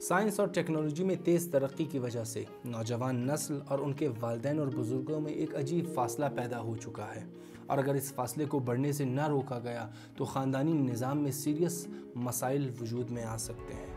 Science اور technology میں تیز ترقی کی وجہ سے نوجوان نسل اور ان کے والدین اور بزرگوں میں ایک عجیب فاصلہ پیدا ہو چکا ہے، اور اگر اس فاصلے کو بڑھنے سے نہ روکا گیا تو خاندانی نظام میں سیریس مسائل وجود میں آ سکتے ہیں۔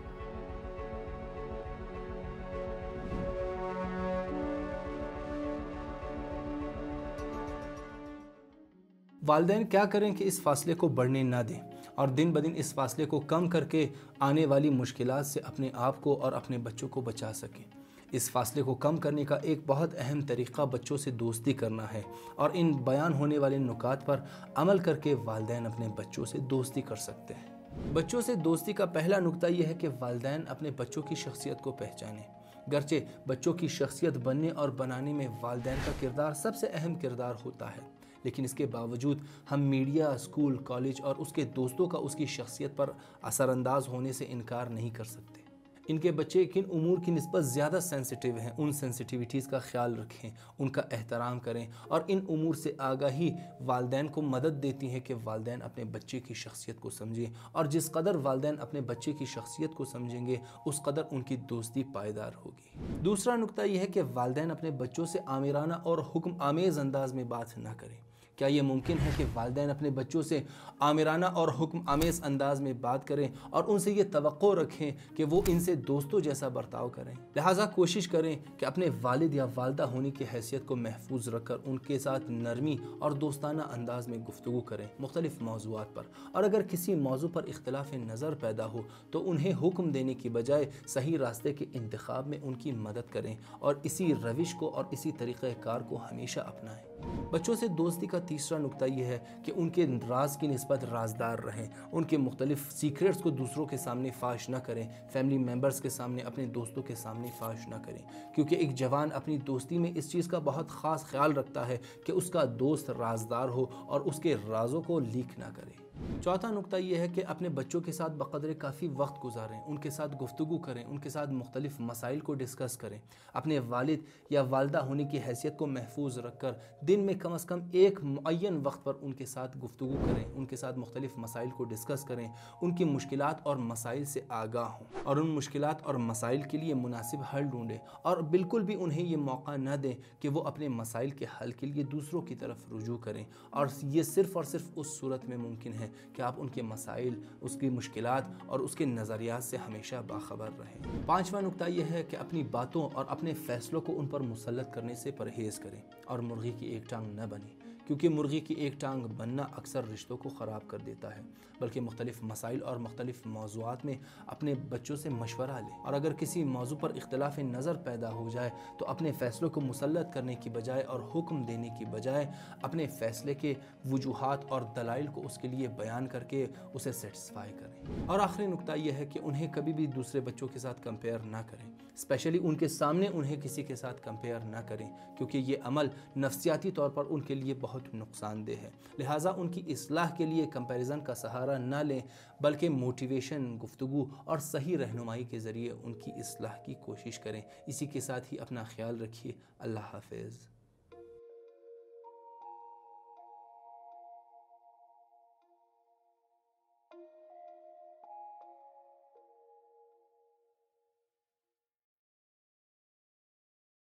والدین کیا کریں کہ اس فاصلے کو بڑھنے نہ دیں اور دن بدن اس فاصلے کو کم کر کے آنے والی مشکلات سے اپنے آپ کو اور اپنے بچوں کو بچا سکیں؟ اس فاصلے کو کم کرنے کا ایک بہت اہم طریقہ بچوں سے دوستی کرنا ہے، اور ان بیان ہونے والے نکات پر عمل کر کے والدین اپنے بچوں سے دوستی کر سکتے ہیں۔ بچوں سے دوستی کا پہلا نکتہ یہ ہے کہ والدین اپنے بچوں کی شخصیت کو پہچانیں۔ گرچہ بچوں کی شخصیت بننے اور بنانے میں والدین کا کردار سب سے اہم کردار ہوتا ہے، لیکن اس کے باوجود ہم میڈیا، اسکول، کالج اور اس کے دوستوں کا اس کی شخصیت پر اثر انداز ہونے سے انکار نہیں کر سکتے۔ ان کے بچے کن امور کی نسبت زیادہ سینسٹیو ہیں، ان سینسٹیوٹیز کا خیال رکھیں، ان کا احترام کریں، اور ان امور سے آگاہی والدین کو مدد دیتی ہے کہ والدین اپنے بچے کی شخصیت کو سمجھیں، اور جس قدر والدین اپنے بچے کی شخصیت کو سمجھیں گے اس قدر ان کی دوستی پائیدار ہوگی۔ دوسرا نکتہ یہ ہے کہ والدین اپنے بچوں سے آمرانہ اور حکم آمیز انداز میں بات نہ کریں۔ کیا یہ ممکن ہے کہ والدین اپنے بچوں سے آمرانہ اور حکم آمیز انداز میں بات کریں اور ان سے یہ توقع رکھیں کہ وہ ان سے دوستوں جیسا برتاؤ کریں؟ لہٰذا کوشش کریں کہ اپنے والد یا والدہ ہونے کی حیثیت کو محفوظ رکھ کر ان کے ساتھ نرمی اور دوستانہ انداز میں گفتگو کریں مختلف موضوعات پر، اور اگر کسی موضوع پر اختلاف نظر پیدا ہو تو انہیں حکم دینے کی بجائے صحیح راستے کے انتخاب میں ان کی مدد کریں، اور اسی روش کو اور اسی طریقہ کار کو ہمیشہ اپنائیں۔ بچوں سے دوستی کا تیسرا نکتہ یہ ہے کہ ان کے راز کی نسبت رازدار رہیں، ان کے مختلف سیکریٹس کو دوسروں کے سامنے فاش نہ کریں، فیملی ممبرز کے سامنے، اپنے دوستوں کے سامنے فاش نہ کریں، کیونکہ ایک جوان اپنی دوستی میں اس چیز کا بہت خاص خیال رکھتا ہے کہ اس کا دوست رازدار ہو اور اس کے رازوں کو لیک نہ کرے۔ چوتھا نکتہ یہ ہے کہ اپنے بچوں کے ساتھ بقدر کافی وقت گزاریں، ان کے ساتھ گفتگو کریں، ان کے ساتھ مختلف مسائل کو ڈسکس کریں۔ اپنے والد یا والدہ ہونے کی حیثیت کو محفوظ رکھ کر دن میں کم از کم ایک معین وقت پر ان کے ساتھ گفتگو کریں، ان کے ساتھ مختلف مسائل کو ڈسکس کریں، ان کی مشکلات اور مسائل سے آگاہ ہوں اور ان مشکلات اور مسائل کے لیے مناسب حل ڈھونڈیں، اور بالکل بھی انہیں یہ موقع نہ دیں کہ وہ اپنے مسائل کے حل کے لیے دوسروں کی طرف رجوع کریں، اور یہ صرف اور صرف اس صورت میں ممکن ہے کہ آپ ان کے مسائل، اس کی مشکلات اور اس کے نظریات سے ہمیشہ باخبر رہیں۔ پانچواں نکتہ یہ ہے کہ اپنی باتوں اور اپنے فیصلوں کو ان پر مسلط کرنے سے پرہیز کریں اور مرغی کی ایک ٹانگ نہ بنیں، کیونکہ مرغی کی ایک ٹانگ بننا اکثر رشتوں کو خراب کر دیتا ہے، بلکہ مختلف مسائل اور مختلف موضوعات میں اپنے بچوں سے مشورہ لیں، اور اگر کسی موضوع پر اختلاف نظر پیدا ہو جائے تو اپنے فیصلوں کو مسلط کرنے کی بجائے اور حکم دینے کی بجائے اپنے فیصلے کے وجوہات اور دلائل کو اس کے لیے بیان کر کے اسے سیٹسفائی کریں۔ اور آخری نکتہ یہ ہے کہ انہیں کبھی بھی دوسرے بچوں کے ساتھ کمپیئر نہ کریں، اسپیشلی ان کے سامنے انہیں کسی کے ساتھ کمپیئر نہ کریں، کیونکہ یہ عمل نفسیاتی طور پر ان کے لیے بہت نقصان دہ ہے۔ لہٰذا ان کی اصلاح کے لیے کمپیریزن کا سہارا نہ لیں، بلکہ موٹیویشن، گفتگو اور صحیح رہنمائی کے ذریعے ان کی اصلاح کی کوشش کریں۔ اسی کے ساتھ ہی اپنا خیال رکھیے۔ اللہ حافظ۔